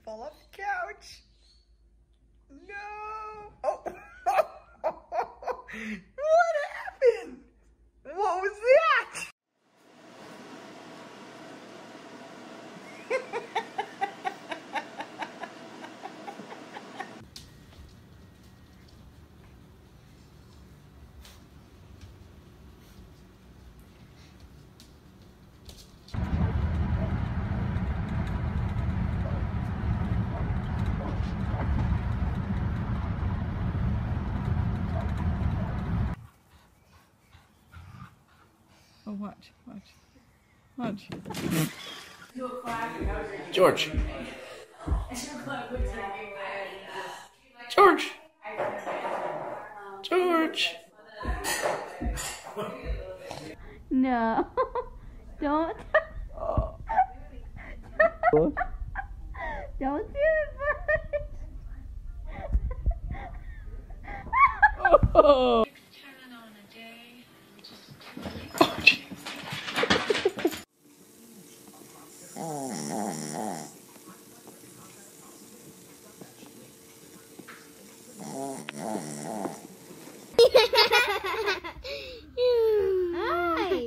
fall off the couch. No. Oh. What happened? What was that? Oh, watch. George. George. George. No. Don't. Don't do it, bud. Oh. Hi.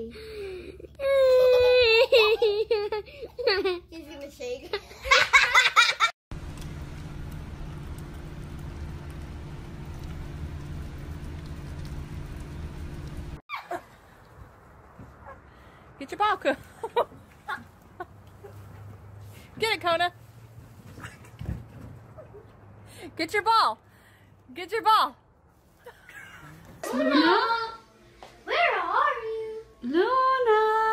He's gonna shake. Get your ball, Kona. Get it, Kona. Get your ball. Get your ball. Luna, where are you? Luna.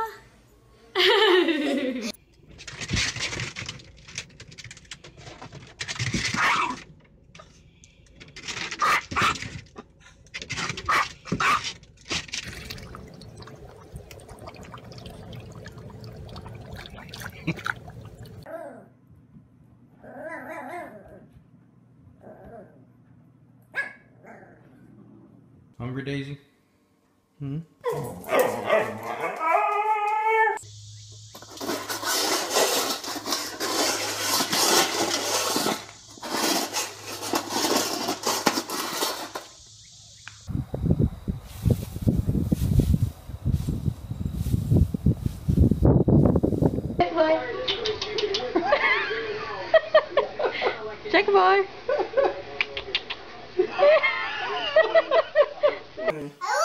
Hungry, Daisy? Hmm? Check a boy. I